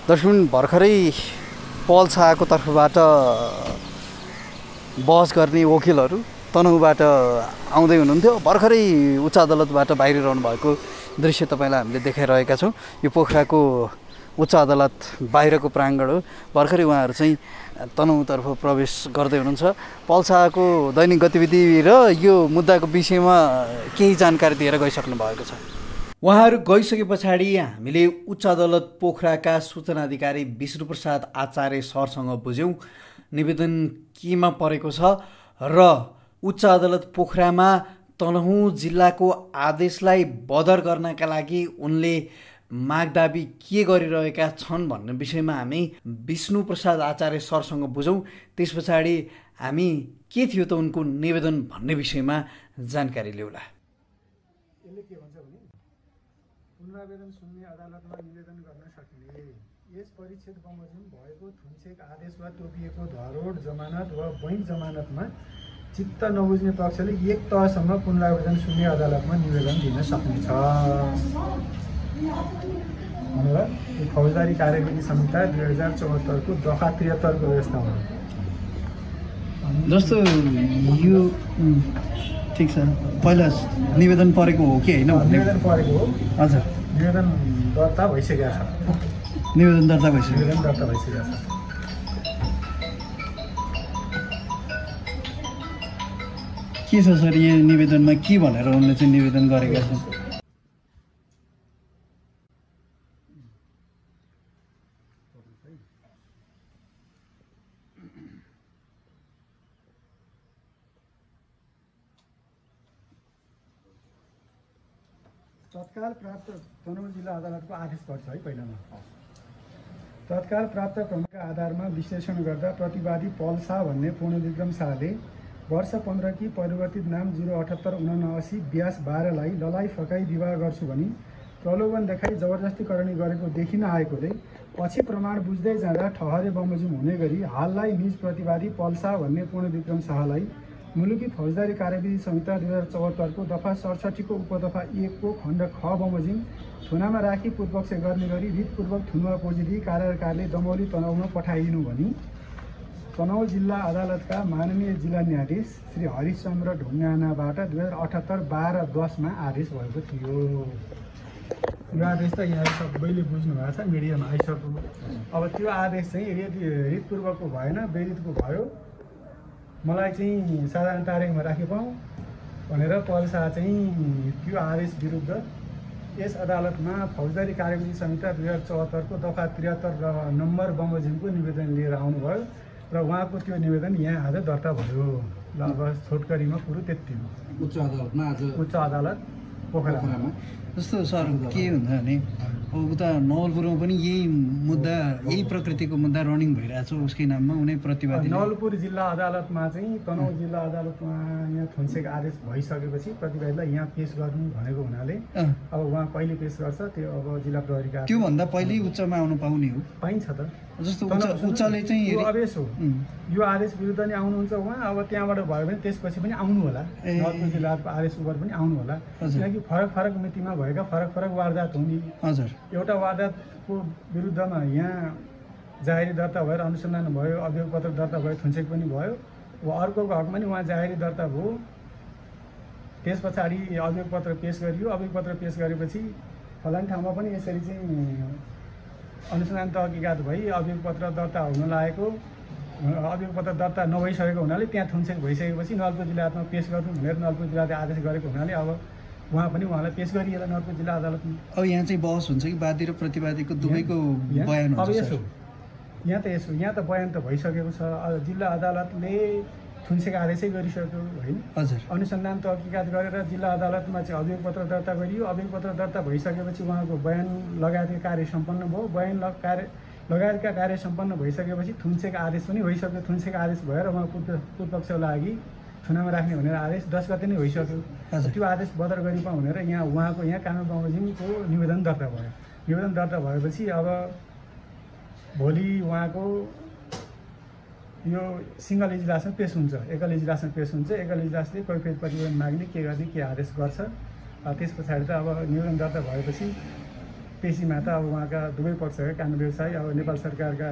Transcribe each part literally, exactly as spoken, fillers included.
दर्शक भर्खरै पल शाहको तर्फबाट बहस गर्ने वकिलहरू तनहुँबाट आउँदै हुनुहुन्थ्यो। भर्खरै उच्च अदालतबाट बाहिर रहनु भएको दृश्य तपाईँलाई हामीले देखाइरहेका छौँ। यो पोखराको उच्च अदालत बाहिरको प्राङ्गण हो। भर्खरै उहाँहरू चाहिँ तनहुँतर्फ प्रवेश गर्दै हुनुहुन्छ। पल शाहको दैनिक गतिविधि र यो मुद्दाको विषयमा केही जानकारी दिएर गइसक्नु भएको छ। उहाँहरू गइसके पछाडि हामीले उच्च अदालत पोखराका सूचना अधिकारी विष्णु प्रसाद आचार्य सरसँग बुझ्यौँ निवेदन केमा परेको छ र उच्च अदालत पोखरामा तनहुँ जिल्लाको आदेशलाई बदर गर्नका लागि उनले मागदाबी के गरिरहेका छन् भन्ने विषयमा हामी विष्णु प्रसाद आचार्य सरसँग बुझौँ। त्यस पछाडि हामी के थियो त उनको निवेदन भन्ने विषयमा जानकारी ल्याउला। यसले के भन्छ भने पुनरावेदन सुन्ने अदालतमा निवेदन गर्न सकिने यस परिच्छेद बमोजिम भएको थुन्सेक आदेश वा तोकिएको धरोड जमानत वा बैंक जमानतमा चित्त नबुझ्ने पक्षले एक तहसम्म पुनरावेदन सुन्ने अदालतमा निवेदन दिन सक्नेछ भनेर यो फौजदारी कार्यविधि संहिता दुई हजार चौहत्तरको दफा त्रिहत्तरको व्यवस्था हो। जस्तो यो ठिक छ, पहिला निवेदन परेको हो कि होइन? निवेदन परेको हो। हजुर, निवेदन दर्ता भइसकेको छ। निवेदन दर्ता भइसक्यो। निवेदन दर्ता भइसकेको छ। के छ सर यहाँ निवेदनमा के भनेर उनले चाहिँ निवेदन गरेका छन्? तत्काल प्राप्त तनहुँ जिल्ला अदालतको आदेश पर्छ है। पहिलामा तत्काल प्राप्त क्रमका आधारमा विश्लेषण गर्दा प्रतिवादी पल शाह भन्ने पूर्णविक्रम शाहले वर्ष पन्ध्र कि परिवर्तित नाम जिरो अठहत्तर उनासी ब्यास बाह्रलाई ललाई फकाई विवाह गर्छु भनी प्रलोभन देखाई जबरजस्तीकरणी गरेको देखिन आएकोले पछि प्रमाण बुझ्दै जाँदा ठहरे बमोजिम हुने गरी हाललाई निज प्रतिवादी पल शाह भन्ने पूर्णविक्रम शाहलाई मुलुकी फौजदारी कार्यविधि संहिता दुई हजार चौहत्तरको दफा सडसठीको उपदफा एकको खण्ड ख बमोजिम थुनामा राखी पूर्वपक्ष गर्ने गरी रितपूर्वक थुनुवा पोजिदिई कारागारले दमौली तनहुँमा पठाइदिनु भनी तनहुँ जिल्ला अदालतका माननीय जिल्ला न्यायाधीश श्री हरिशचन्द्र ढुङ्गानाबाट दुई हजार अठहत्तर बाह्र दसमा आदेश भएको थियो। यो आदेश त यहाँ सबैले बुझ्नु भएको छ, मिडियामा आइसक्यो। अब त्यो आदेश चाहिँ यदि रितपूर्वकको भएन, बेरितको भयो, मलाई चाहिँ साधारण तारिखमा राखी पाऊँ भनेर पल शाह चाहिँ त्यो आदेश विरुद्ध यस अदालतमा फौजदारी कार्यविधि संहिता दुई हजार चौहत्तरको दफा त्रिहत्तर र नम्बर बमोजिमको निवेदन लिएर आउनुभयो र उहाँको त्यो निवेदन यहाँ आज दर्ता भयो। ल अब छोटकरीमा कुरो त्यति हो। उच्च अदालतमा आज उच्च अदालत पोखरामा जस्तो सर के हुन्छ भने अब उता नवलपुरमा पनि यही मुद्दा, यही प्रकृतिको मुद्दा रनिङ भइरहेछ उसकै नाममा उनी प्रतिवादी। नवलपुर जिल्ला अदालतमा चाहिँ तनहुँ जिल्ला अदालतमा यहाँ थुन्सेक आदेश भइसकेपछि प्रतिवादीलाई यहाँ पेश गर्नु भनेको हुनाले अब उहाँ कहिले पेश गर्छ त्यो अब जिल्ला प्रहरीका त्योभन्दा पहिल्यै उच्चमा आउनु पाउने हो। पाइन्छ त। जस्तो उच्चले चाहिँ यो आदेश हो, यो आदेश विरुद्ध नै आउनुहुन्छ उहाँ। अब त्यहाँबाट भयो भने त्यसपछि पनि आउनु होला, नवलपुर जिल्लाको आदेश उपर पनि आउनु होला, किनकि फरक फरक मितिमा भएका फरक फरक वारदात हुने। हजुर, एउटा वारदातको विरुद्धमा यहाँ जाहेरी दर्ता भएर अनुसन्धान भयो, अभियोग पत्र दर्ता भयो, थुन्सेक पनि भयो। अब अर्कोको हकमा नि उहाँ जाहेरी दर्ता भयो, त्यस पछाडि अभियोग पत्र पेश गरियो। अभियोग पत्र पेश गरेपछि फलान ठाउँमा पनि यसरी चाहिँ अनुसन्धान तहकिकात भई अभियोग पत्र दर्ता हुन लागेको, अभियोग पत्र दर्ता नभइसकेको हुनाले त्यहाँ थुन्सेक भइसकेपछि नवलपुर जिल्ला अदालतमा पेश गर्नु भनेर नवलपुर जिल्लाले आदेश गरेको हुनाले अब उहाँ पनि उहाँलाई पेश गरिएला नवलपुर जिल्ला अदालतमा। अब यहाँ चाहिँ बहस हुन्छ कि वादी र प्रतिवादीको दुवैको बयान हुन्छ? अब यसो यहाँ त यसो यहाँ त बयान त भइसकेको छ। जिल्ला अदालतले थुन्सेक आदेशै गरिसक्यो होइन। हजुर, अनुसन्धान तहकिकात गरेर जिल्ला अदालतमा चाहिँ अभियोग पत्र दर्ता गरियो। अभियोग पत्र दर्ता भइसकेपछि उहाँको बयान लगायतका कार्य सम्पन्न भयो। बयान कार्य लगायतका कार्य सम्पन्न भइसकेपछि थुन्सेक आदेश पनि भइसक्यो। थुन्सेक आदेश भएर उहाँ पूर्व पूर्वपक्षको लागि थुनामा राख्ने भनेर आदेश दस गते नै भइसक्यो। त्यो आदेश बदर गरिपाउँ भनेर यहाँ उहाँको यहाँ कानुन बमोजिमको निवेदन दर्ता भयो। निवेदन दर्ता भएपछि अब भोलि उहाँको यो सिङ्गल इजलासमा पेश हुन्छ, एकल इजलासमा पेश हुन्छ। एकल इजलासले कैफियत प्रतिवेदन माग्ने के गर्ने के आदेश गर्छ। त्यस पछाडि त अब निवेदन दर्ता भएपछि पेशीमा त अब उहाँका दुवै पक्षका कानुन व्यवसायी अब नेपाल सरकारका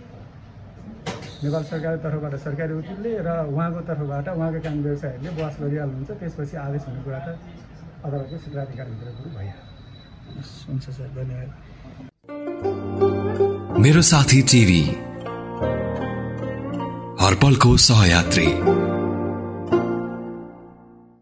नेपाल सरकारको तर्फबाट सरकारी वकिलले र उहाँको तर्फबाट उहाँका कानुन व्यवसायीहरूले बहस गरिहाल्नुहुन्छ। त्यसपछि आदेश हुने कुरा त अदालतको सूत्राधिकारभित्र कुरो भइहाल्छ। हुन्छ सर, धन्यवाद। मेरो साथी टिभी हरपलको सहयात्री।